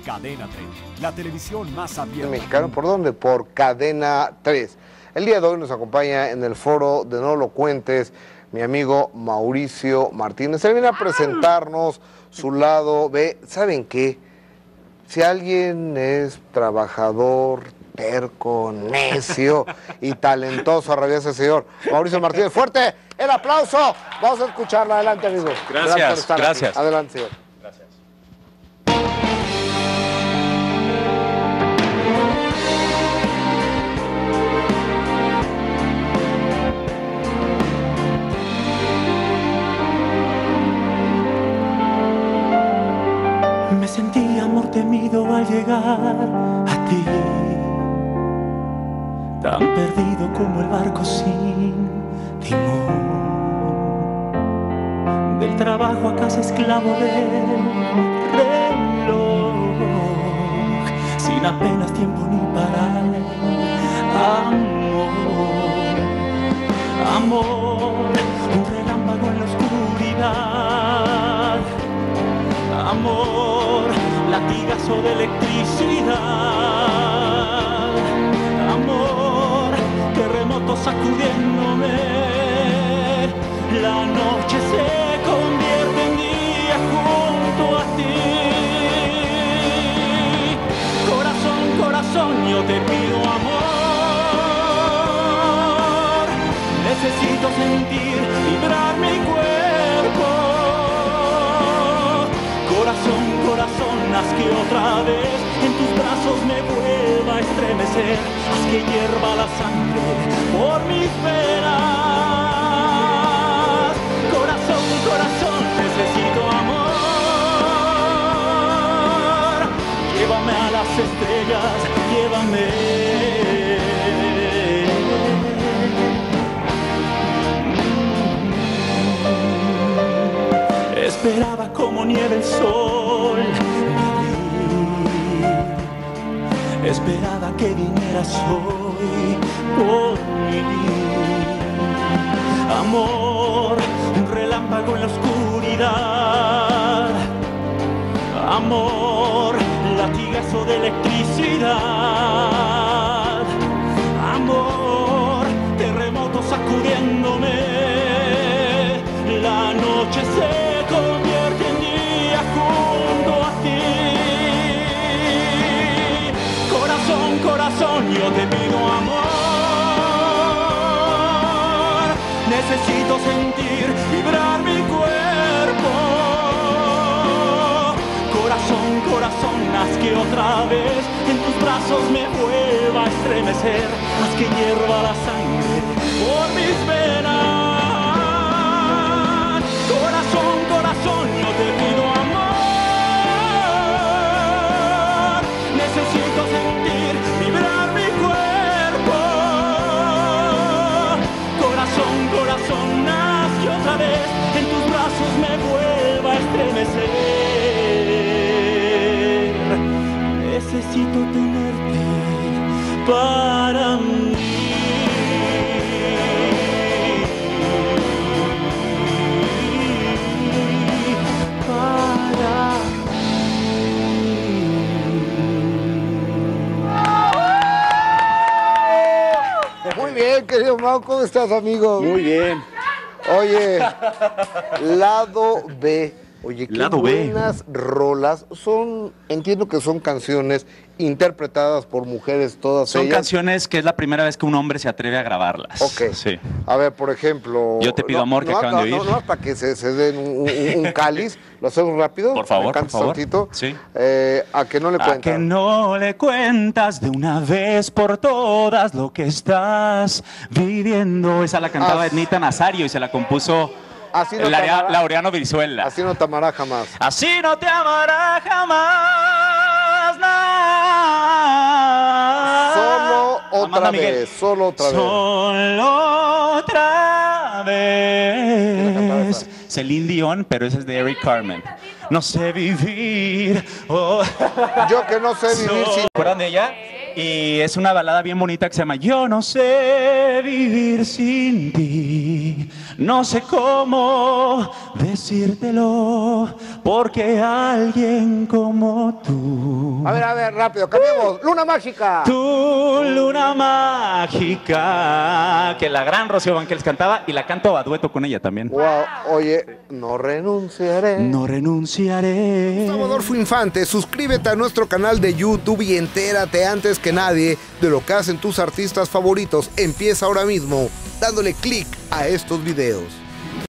Cadena 3, la televisión más abierta. Mexicano, ¿por dónde? Por Cadena 3. El día de hoy nos acompaña en el foro de No Lo Cuentes mi amigo Mauricio Martínez. Él viene a presentarnos su lado B. ¿Saben qué? Si alguien es trabajador, terco, necio y talentoso, rabioso ese señor Mauricio Martínez. ¡Fuerte el aplauso! Vamos a escucharlo. Adelante, amigos. Gracias, gracias. Aquí. Adelante, señor. Gracias. Me sentí amor temido al llegar a ti, tan perdido como el barco sin timón. Del trabajo a casa esclavo del reloj, sin apenas tiempo ni para el amor. Amor, un relámpago en la oscuridad. Amor, latigazo de electricidad. Amor, terremoto sacudiéndome. La noche se convierte en día junto a ti. Corazón, corazón, yo te pido amor. Necesito sentir vibrar mi cuerpo. Corazón, corazón, haz que otra vez en tus brazos me vuelva a estremecer. Haz que hierva la sangre por mis venas. Corazón, corazón, necesito amor. Llévame a las estrellas, llévame. Esperaba como nieve el sol de abril. Esperaba que vinieras hoy por mí. Amor, un relámpago en la oscuridad. Amor, latigazo de electricidad. Amor, terremoto sacudiéndome. La noche se convierte en día junto a ti. Corazón, corazón, yo te pido amor. Necesito sentir vibrar mi cuerpo. Corazón, corazón, haz que otra vez en tus brazos me vuelva a estremecer. Haz que hierva la sangre por mis venas. Corazón, corazón, yo te pido amor. Necesito sentir vibrar mi cuerpo. Corazón, corazón, haz que otra vez en tus brazos me vuelva a estremecer. Necesito tenerte para mí. Muy bien, querido Mau, ¿cómo estás, amigo? Muy bien. Oye, lado B. Oye, qué Lado B. buenas rolas. Entiendo que son canciones interpretadas por mujeres todas Son ellas. canciones que es la primera vez que un hombre se atreve a grabarlas. Ok. Sí. A ver, por ejemplo... Yo te pido amor, que acaban de oír. No, para que se den un cáliz. ¿Lo hacemos rápido? Por favor, ¿Me cantas por favor. tantito? Sí. A que no le A cuentas. que no le cuentas de una vez por todas lo que estás viviendo. Esa la cantaba Ah. Ednita Nazario y se la compuso Así no te amará. Laureano Brizuela. Así no te amará jamás. Así no te amará jamás. Solo otra Amanda Miguel. vez. Solo otra vez. Solo otra ¿Quién la cantaba vez. esa? Celine Dion, pero ese es de Eric Carmen. No sé vivir. Oh. Yo que no sé vivir sin... ¿Se acuerdan de ella? Y es una balada bien bonita que se llama Yo no sé vivir sin ti. No sé cómo decírtelo, porque alguien como tú. A ver, rápido, cambiemos. Luna mágica. Tu luna mágica, que la gran Rocío Banquels cantaba y la canto a dueto con ella también. Wow, oye, no renunciaré. No renunciaré. Gustavo Adolfo Infante, suscríbete a nuestro canal de YouTube y entérate antes que nadie de lo que hacen tus artistas favoritos. Empieza ahora mismo dándole clic a estos videos.